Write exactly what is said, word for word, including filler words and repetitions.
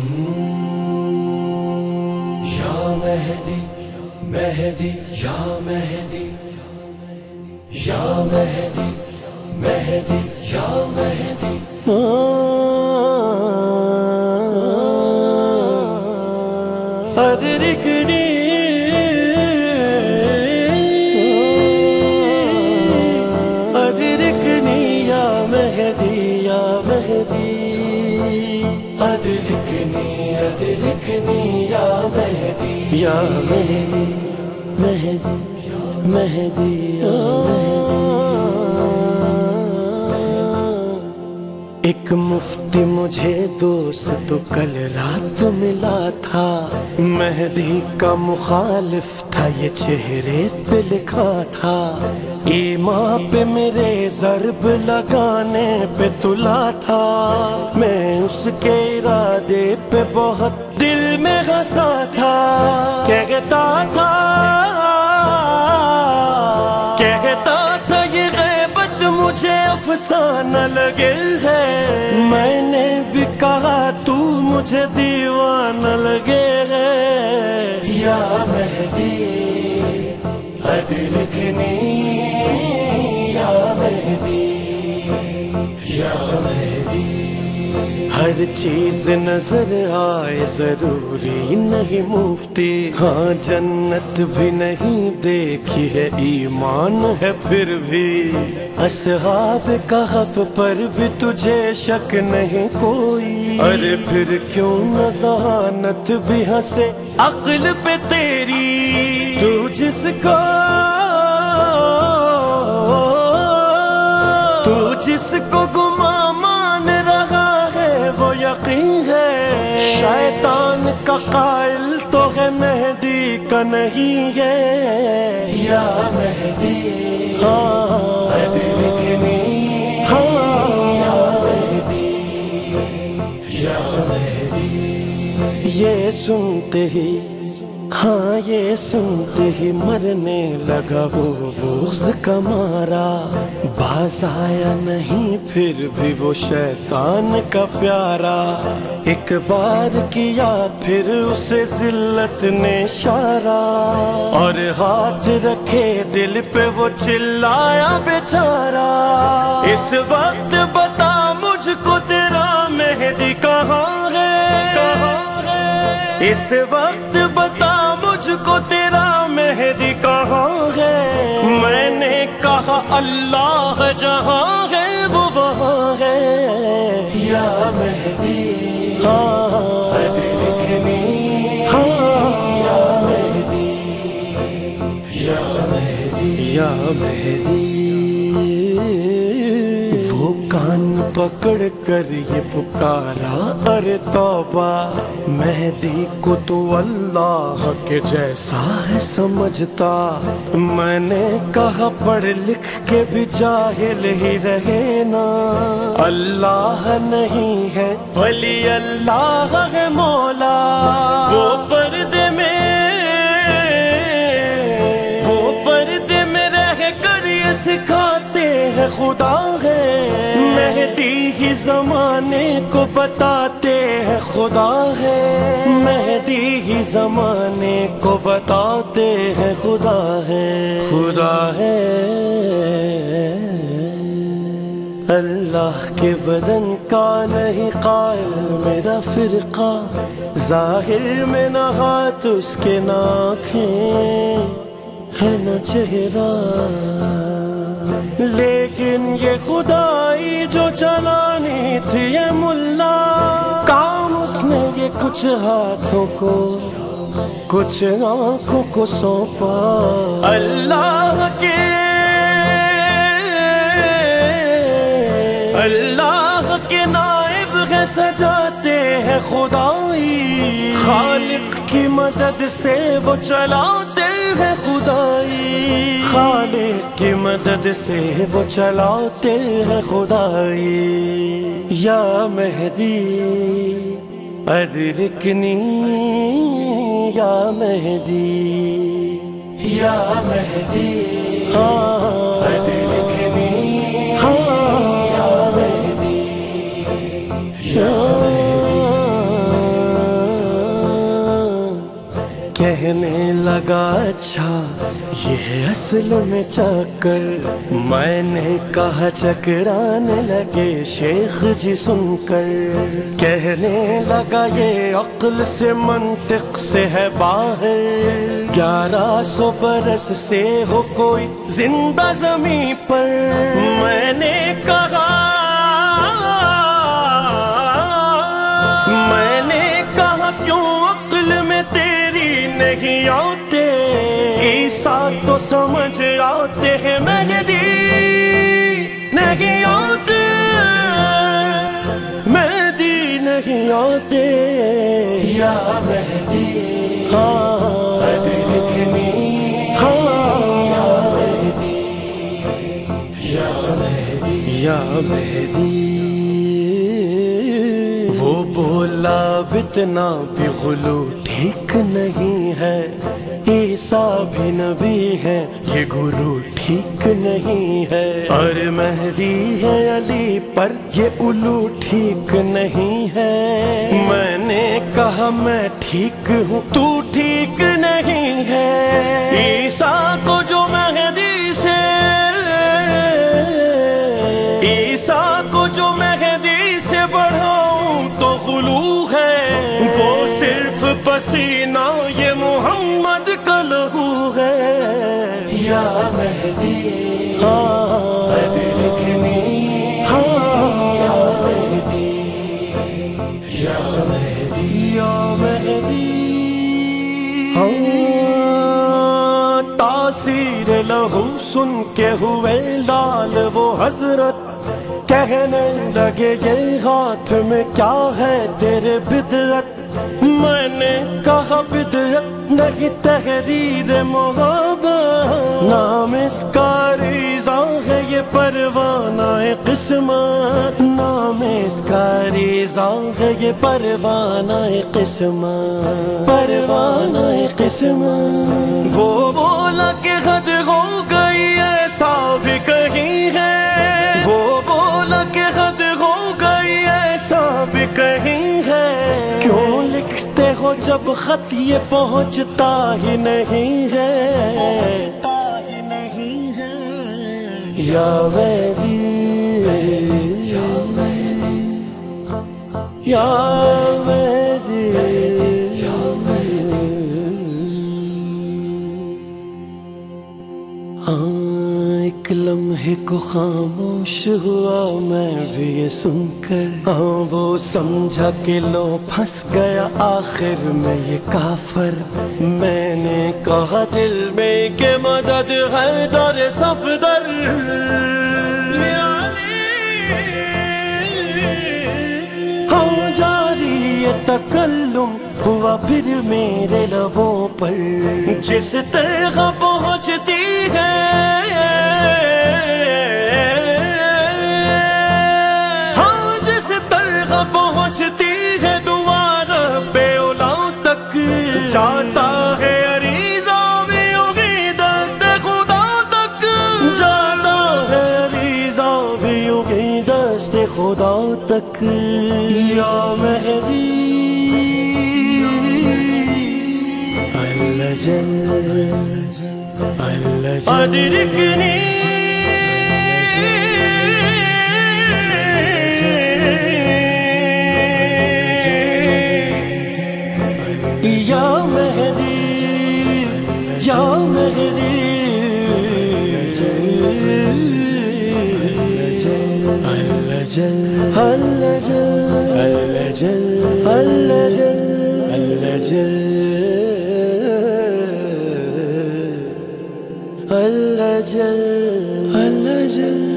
یا مہدی مہدی یا مہدی یا مہدی مہدی یا مہدی ادرکنی ادرکنی یا مہدی یا مہدی ادرکنی ادرکنی یا مہدی یا مہدی مہدی مہدی یا مہدی ایک مفتی مجھے دوست کل رات ملا تھا، مہدی کا مخالف تھا، یہ چہرے پہ لکھا تھا، ایمان پہ میرے ضرب لگانے پہ تلا تھا، میں اس کے ارادے پہ بہت دل میں ہنسا تھا، کہتا تھا کہتا تھا یہ غیبت مجھے افسانہ لگے ہے، میں نے بھی کہا تو مجھے دیوانہ لگے ہے، یا مہدی ادرکنی یا مہدی یا مہدی ہر چیز نظر آئے ضروری نہیں مفتی، ہاں جنت بھی نہیں دیکھی ہے ایمان ہے پھر بھی، اصحاب کہف پر بھی تجھے شک نہیں کوئی، ارے پھر کیوں نہ ذہانت بھی ہنسے عقل پہ تیری، تو جس کو تو جس کو گما مان رہا ہے وہ یقین ہے، شیطان کا قائل تو ہے مہدی کا نہیں ہے، یا مہدی ادرکنی یا مہدی یا مہدی یہ سنتے ہی ہاں یہ سنتے ہی مرنے لگا وہ بغض کا مارا، باز آیا نہیں پھر بھی وہ شیطان کا پیارا، ایک بار کیا پھر اسے ذلت نے اشارہ، اور ہاتھ رکھے دل پہ وہ چلایا بیچارہ، اس وقت بتا مجھ کو تیرا مہدی کہاں ہے، اس وقت بتا مجھ کو تیرا مہدی کہاں ہے، میں نے کہا اللہ جہاں ہے وہ وہاں ہے، یا مہدی ادرکنی یا مہدی یا مہدی یا مہدی وہ کان پکڑ کر یہ پکارا، ارے توبہ مہدی کو تو اللہ کے جیسا ہے سمجھتا، میں نے کہا پڑھ لکھ کے بھی جاہل ہی رہے نا، اللہ نہیں ہے ولی اللہ ہے مولا، وہ پردے میں وہ پردے میں رہ کر یہ سکھاتے ہیں خدا ہے، مہدی ہی زمانے کو بتاتے ہیں خدا ہے، مہدی ہی زمانے کو بتاتے ہیں خدا ہے، خدا ہے، اللہ کے بدن کا نہیں قائل میرا فرقہ، ظاہر میں نہ ہاتھ اس کے نہ آنکھیں ہے نہ چہرہ، لیکن یہ خدائی جو چلانی تھی یہ ملا، کام اس نے یہ کچھ ہاتھوں کو کچھ آنکھوں کو سونپا، اللہ کے اللہ کے نائب ہے سجاتے ہیں خدائی، خالق کی مدد سے وہ چلاتے ہیں خدائی، خالق کی مدد سے وہ چلاتے ہیں خدائی، یا مہدی ادرکنی یا مہدی یا مہدی ادرکنی یا مہدی یا مہدی لگا اچھا یہ ہے اصل میں چکر، میں نے کہا چکرانے لگے شیخ جی سن کر، کہنے لگا یہ عقل سے منطق سے ہے باہر، گیارہ سو برس سے ہو کوئی زندہ زمین پر، میں نے کہا میں نے کہا کیوں عقل میں تیری نہیں آتے، عیسیٰ تو سمجھ آتے ہیں مہدی نہیں آتے، مہدی نہیں آتے، یا مہدی خط لکھنی، یا مہدی یا مہدی یا مہدی۔ وہ بولا اتنا بھی غلو ٹھیک نہیں ہے، عیسیٰ بھی نبی ہے یہ گرو ٹھیک نہیں ہے، اور مہدی ہے علی پر یہ الو ٹھیک نہیں ہے، میں نے کہا میں ٹھیک ہوں تو ٹھیک نہیں ہے، عیسیٰ کو جو مہدی سے عیسیٰ کو جو مہدی سے بڑھاؤں تو غلو ہے، وہ صرف پسینہ یہ محمد کا لہو ہے، یا مہدی خط لکھنی، یا مہدی یا مہدی یا مہدی۔ تاثیر لہو سن کے ہوئے لال وہ حضرت، کہنے لگے یہ ہاتھ میں کیا ہے تیرے بدعت، میں نے کہا بدعت نہیں تحریر محبت، نام اس کا ریزہ ہے یہ پروانہ قسمت، نام اس کا ریزہ ہے یہ پروانہ قسمت، پروانہ قسمت۔ وہ بولا کہ حد ہو گئی ایسا بھی کہیں ہے، وہ بولا کہ حد ہو گئی ایسا بھی کہیں ہے، کیوں لکھتے ہو جب خط یہ پہنچتا ہی نہیں ہے، یا مہدی یا مہدی یا مہدی یا مہدی۔ ہاں ایک لمحے کو خاموش ہوا میں بھی یہ سن کر، ہاں وہ سمجھا کہ لو پھنس گیا آخر میں یہ کافر، میں نے کہا دل میں کہ مدد ہے در صفدر، ہاں جاری یہ تکلم ہوا پھر میرے لبوں پر، جس طرح پہنچتی ہے ہاں جس طرح پہنچتی ہے دوبارہ بے اولا تک، جاتا ہے عریضہ بھی ہوگی دست خدا تک، جاتا ہے عریضہ بھی ہوگی دست خدا تک، یا مہدی اللہ جل اللہ جل ادرکنی، یا مہدی یا مہدی اللہ جل اللہ جل اللہ جل اللہ جل اللہ جل اللہ جل اللہ جل